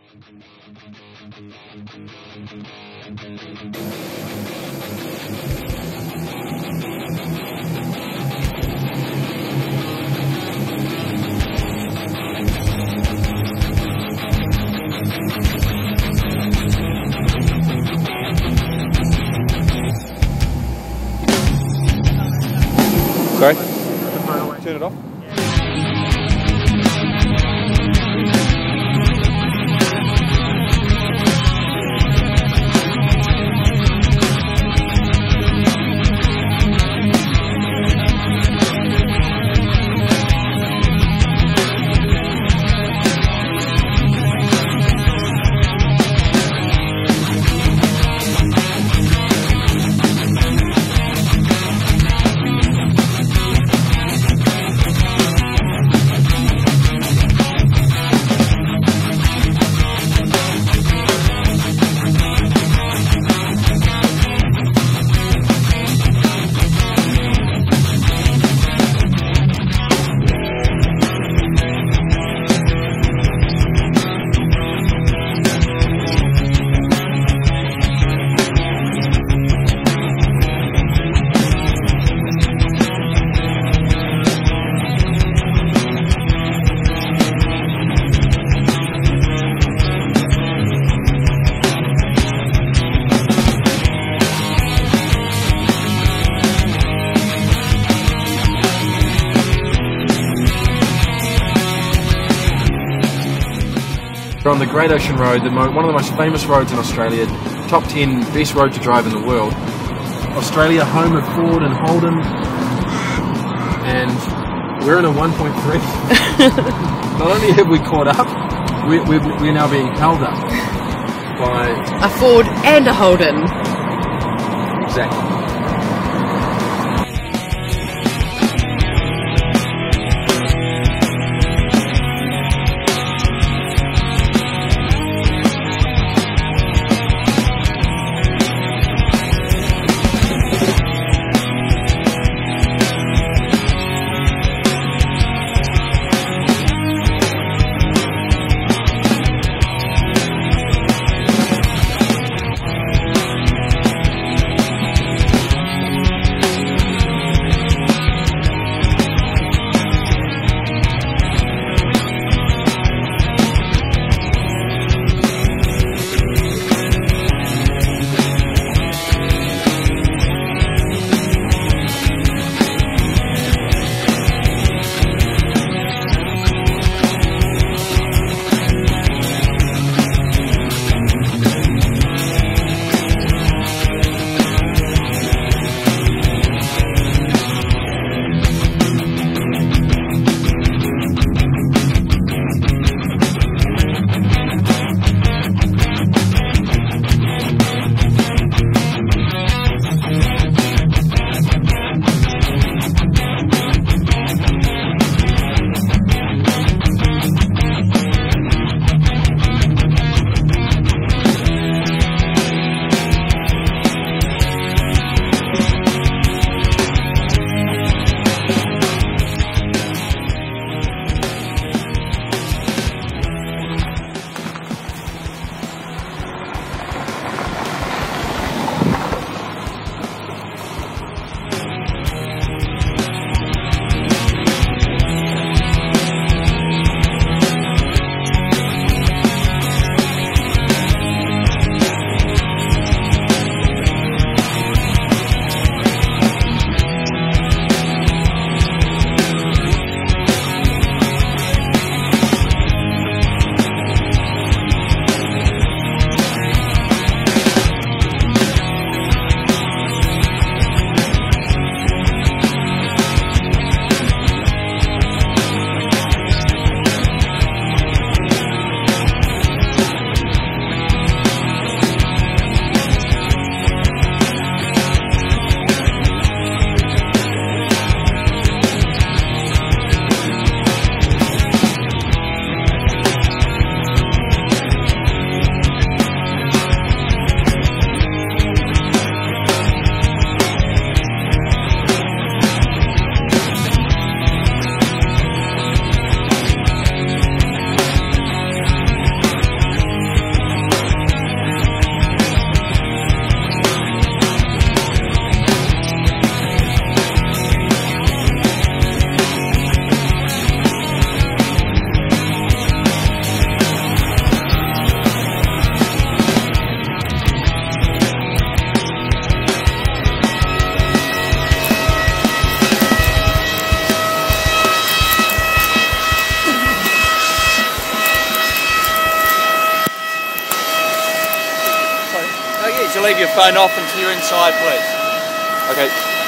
Sorry? Turn it off. We're on the Great Ocean Road, one of the most famous roads in Australia, top 10 best road to drive in the world. Australia, home of Ford and Holden, and we're in a 1.3. Not only have we caught up, we're now being held up by a Ford and a Holden. Exactly. you to leave your phone off until you're inside, please. Okay.